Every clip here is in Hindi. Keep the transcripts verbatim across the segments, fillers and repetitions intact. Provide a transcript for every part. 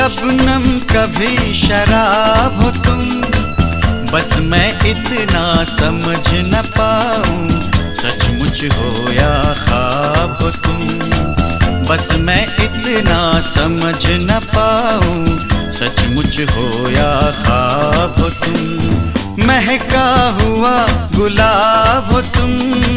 शबनम कभी शराब हो तुम, बस मैं इतना समझ न पाऊं सचमुच हो या ख्वाब हो तुम। बस मैं इतना समझ न पाऊं सचमुच हो या ख्वाब हो तुम। महका हुआ गुलाब हो तुम।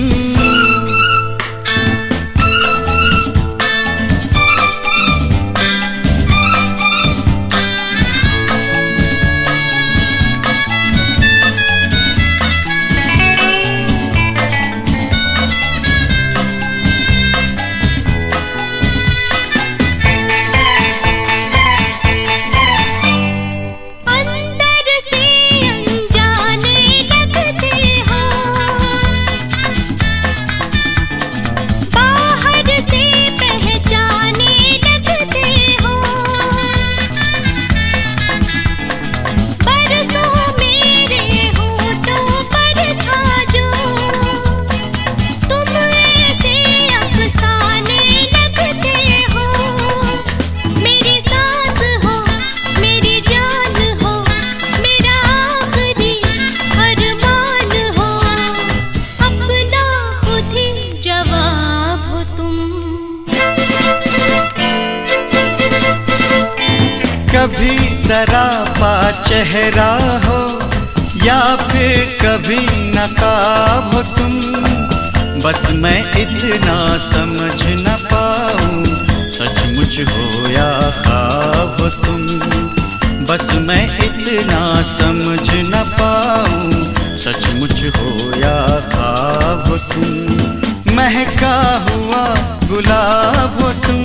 कभी सरापा चेहरा हो या फिर कभी नकाब हो तुम, बस मैं इतना समझ न पाऊं सचमुच हो या ख्वाब हो तुम। बस मैं इतना समझ न पाऊं सचमुच हो या ख्वाब हो तुम। महका हुआ गुलाब हो तुम।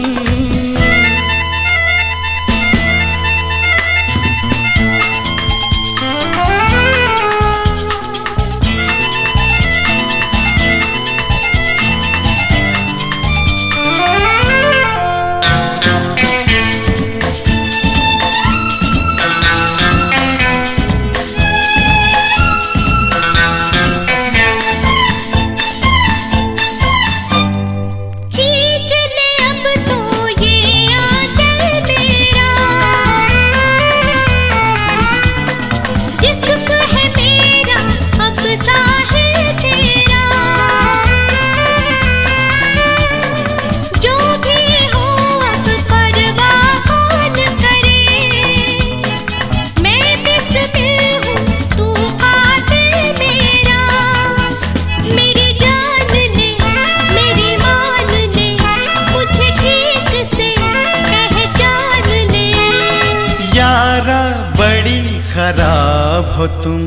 बड़ी खराब हो तुम।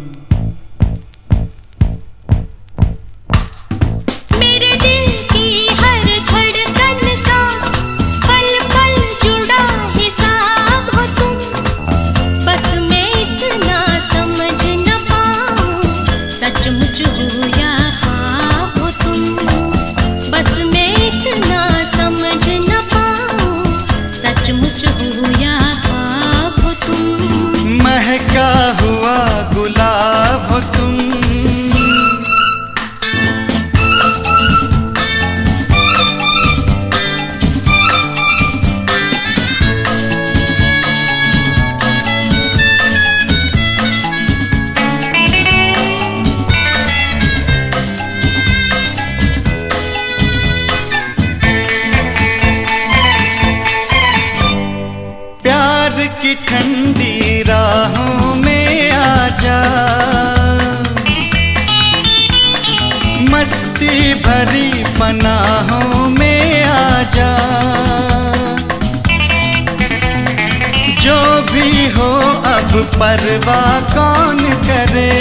मेरे दिल की हर धड़कन का पल पल जुड़ा हिसाब हो तुम। बस मैं इतना समझ न पाऊं सचमुच हो या ख्वाब हो तुम। बस मैं इतना समझ न पाऊं सचमुच हो या महका हुआ गुलाब हो तुम। प्यार की ठंडी राहों में आजा, मस्ती भरी पनाहों में आजा। जो भी हो अब परवाह कौन करे,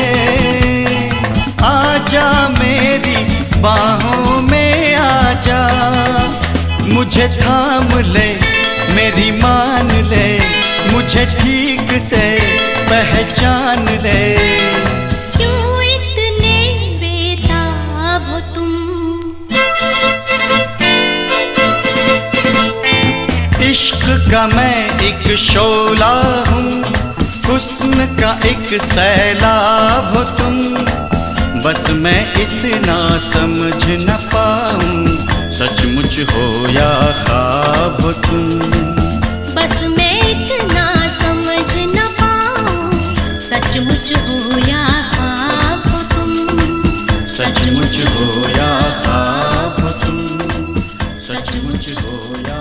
आजा मेरी बाहों में आजा। मुझे थाम ले मेरी मान ले, मुझे ठीक से पहचान ले। क्यों इतने बेताब हो तुम। इश्क का मैं एक शोला हूँ, हुस्न का एक सैलाब हो तुम। बस मैं इतना समझ न पाऊँ सचमुच हो या ख्वाब हो तुम। बस मैं सचमुच हो या ख्वाब हो तुम, सचमुच हो या